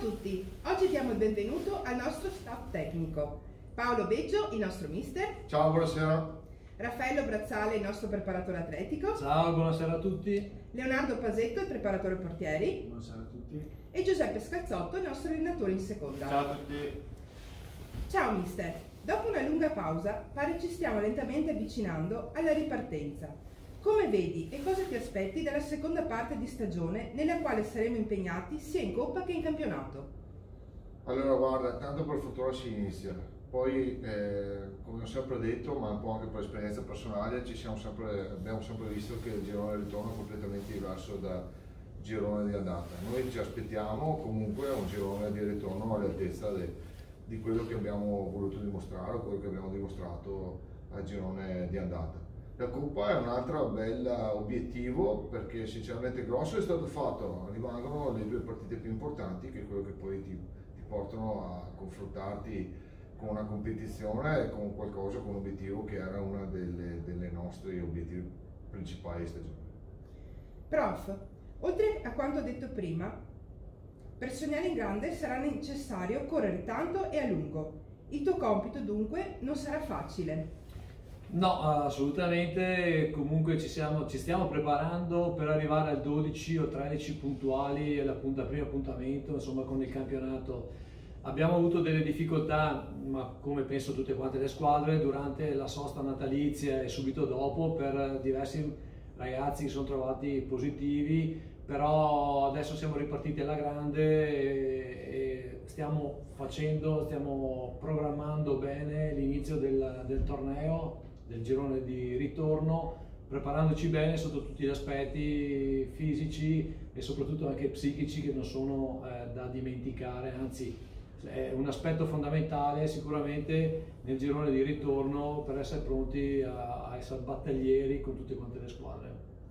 tutti, oggi diamo il benvenuto al nostro staff tecnico. Paolo Beggio, il nostro mister. Ciao, buonasera. Raffaello Brazzale, il nostro preparatore atletico. Ciao, buonasera a tutti. Leonardo Pasetto, il preparatore portieri. Buonasera a tutti. E Giuseppe Scazzotto, il nostro allenatore in seconda. Ciao a tutti. Ciao mister, dopo una lunga pausa pare ci stiamo lentamente avvicinando alla ripartenza. Come vedi e cosa ti aspetti dalla seconda parte di stagione nella quale saremo impegnati sia in Coppa che in campionato? Allora guarda, tanto per fortuna si inizia, poi come ho sempre detto, ma un po' anche per esperienza personale, abbiamo sempre visto che il girone di ritorno è completamente diverso dal girone di andata. Noi ci aspettiamo comunque un girone di ritorno all'altezza di quello che abbiamo voluto dimostrare o quello che abbiamo dimostrato al girone di andata. La Coppa è un altro bel obiettivo perché sinceramente grosso è stato fatto, rimangono le due partite più importanti che è quello che poi ti portano a confrontarti con una competizione e con qualcosa, con un obiettivo che era uno delle nostri obiettivi principali di stagione. Prof, oltre a quanto detto prima, per sognare in grande sarà necessario correre tanto e a lungo. Il tuo compito dunque non sarà facile. No, assolutamente, comunque ci stiamo preparando per arrivare al 12 o 13 puntuali al primo appuntamento, insomma con il campionato. Abbiamo avuto delle difficoltà, ma come penso tutte quante le squadre, durante la sosta natalizia e subito dopo per diversi ragazzi che sono trovati positivi, però adesso siamo ripartiti alla grande e stiamo programmando bene l'inizio del torneo, del girone di ritorno, preparandoci bene sotto tutti gli aspetti fisici e soprattutto anche psichici che non sono da dimenticare, anzi è un aspetto fondamentale sicuramente nel girone di ritorno per essere pronti a essere battaglieri con tutte quante le squadre.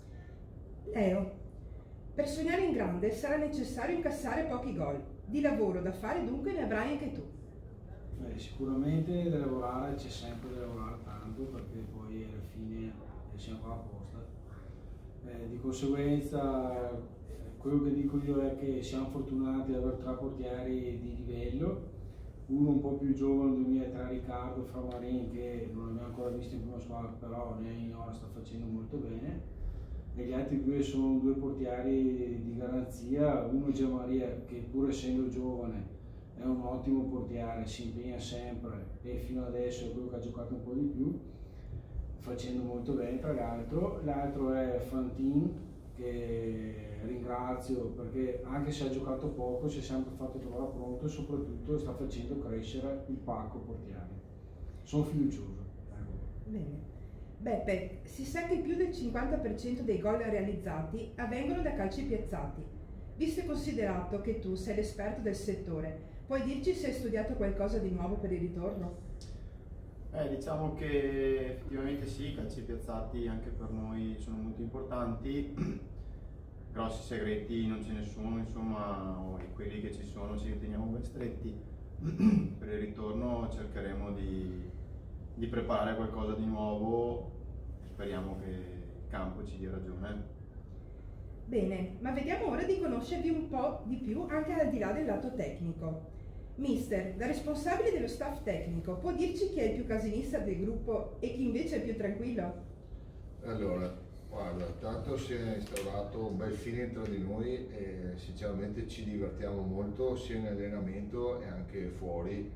Leo, per sognare in grande sarà necessario incassare pochi gol. Di lavoro da fare dunque ne avrai anche tu. Sicuramente da lavorare, c'è sempre da lavorare tanto perché poi alla fine siamo qua apposta. Di conseguenza quello che dico io è che siamo fortunati ad avere 3 portieri di livello, uno un po' più giovane, 2003, Riccardo Framarin, che non abbiamo ancora visto in prima squadra, però ora sta facendo molto bene, e gli altri 2 sono 2 portieri di garanzia, uno Gianmaria che pur essendo giovane è un ottimo portiere, si impegna sempre e fino adesso è quello che ha giocato un po' di più, facendo molto bene tra l'altro. L'altro è Fantin, che ringrazio perché anche se ha giocato poco si è sempre fatto trovare pronto e soprattutto sta facendo crescere il parco portiere. Sono fiducioso. Bene. Beppe, si sa che più del 50% dei gol realizzati avvengono da calci piazzati. Visto e considerato che tu sei l'esperto del settore, puoi dirci se hai studiato qualcosa di nuovo per il ritorno? Diciamo che effettivamente sì, i calci piazzati anche per noi sono molto importanti, grossi segreti non ce ne sono, insomma, e quelli che ci sono ci teniamo ben stretti. Per il ritorno cercheremo di preparare qualcosa di nuovo, speriamo che il campo ci dia ragione. Bene, ma vediamo ora di conoscervi un po' di più anche al di là del lato tecnico. Mister, da responsabile dello staff tecnico, può dirci chi è il più casinista del gruppo e chi invece è più tranquillo? Allora, guarda, tanto si è instaurato un bel feeling tra di noi e sinceramente ci divertiamo molto sia in allenamento e anche fuori.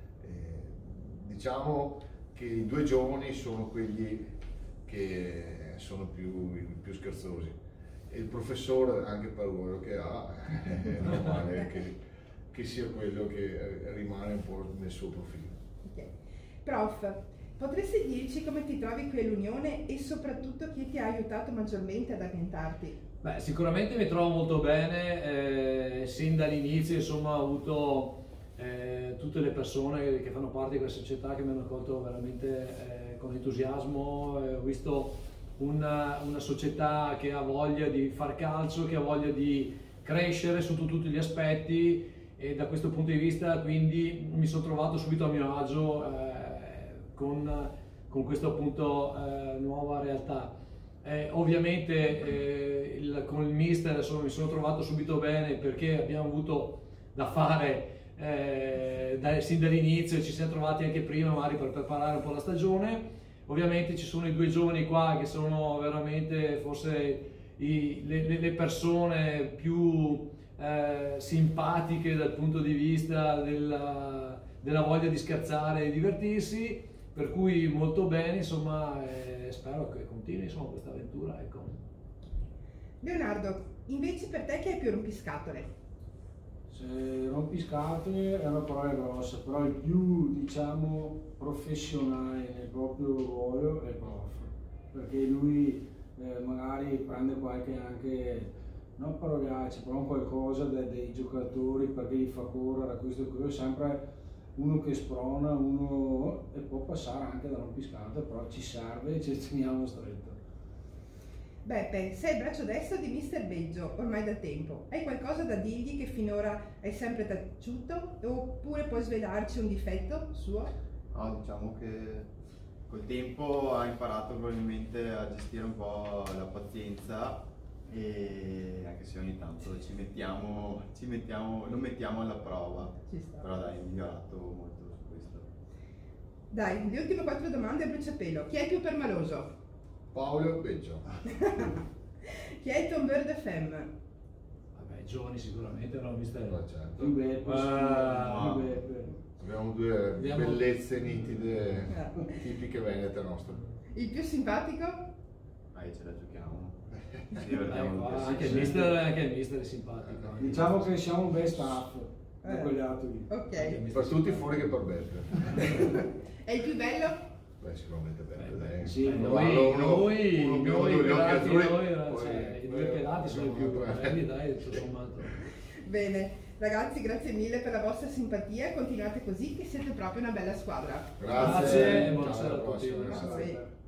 Diciamo che i 2 giovani sono quelli che sono più scherzosi e il professore, anche per il ruolo che ha, è normale che sia quello che rimane un po' nel suo profilo. Okay. Prof, potresti dirci come ti trovi qui all'Unione e soprattutto chi ti ha aiutato maggiormente ad ambientarti? Beh, sicuramente mi trovo molto bene, sin dall'inizio insomma ho avuto tutte le persone che fanno parte di questa società che mi hanno accolto veramente con entusiasmo, ho visto una società che ha voglia di far calcio, che ha voglia di crescere sotto tutti gli aspetti e da questo punto di vista quindi mi sono trovato subito a mio agio con questa appunto nuova realtà. Ovviamente con il mister mi sono trovato subito bene perché abbiamo avuto da fare sin dall'inizio, ci siamo trovati anche prima magari per preparare un po' la stagione. Ovviamente ci sono i due giovani qua che sono veramente forse le persone più simpatiche dal punto di vista della voglia di scherzare e divertirsi, per cui molto bene, insomma, spero che continui insomma questa avventura, ecco. Leonardo, invece per te chi è più rompiscatole? Se rompiscatole è una parola grossa, però il più, diciamo, professionale nel proprio ruolo è il prof, perché lui magari prende qualche anche, non parolacce, però qualcosa dei giocatori perché gli fa correre, questo e quello, sempre uno che sprona, uno, e può passare anche da rompiscatole, però ci serve e ci teniamo stretto. Beppe, sei il braccio destro di Mister Beggio ormai da tempo. Hai qualcosa da dirgli che finora hai sempre taciuto, oppure puoi svelarci un difetto suo? No, diciamo che col tempo ha imparato probabilmente a gestire un po' la pazienza, e anche se ogni tanto lo mettiamo alla prova, Ci sta. però dai, è migliorato molto su questo. Dai, le ultime 4 domande a bruciapelo. Chi è il più permaloso? Paolo Beggio. Chi è il tombeur de femme? Vabbè, i giovani sicuramente erano mister. Certo. Più Beppe, Ah. più Beppe. Abbiamo due Abbiamo- bellezze nitide, tipiche venete nostre. Il più simpatico? Dai, ce la giochiamo. Ci divertiamo tutti Anche assieme. il mister è simpatico. Diciamo che siamo un bel staff da quegli altri lì. Ok. Per tutti fuori che per Beppe. È il più bello? Beh, sicuramente Beppe, dai. Sì, Uno Noi biondo, gli occhi pelati, azzurri, cioè, i due pelati sono i più belli, dai, tutto sommato. Bene. Ragazzi, grazie mille per la vostra simpatia. Continuate così che siete proprio una bella squadra. Grazie. E buonasera Ciao, alla a tutti. prossima. A voi.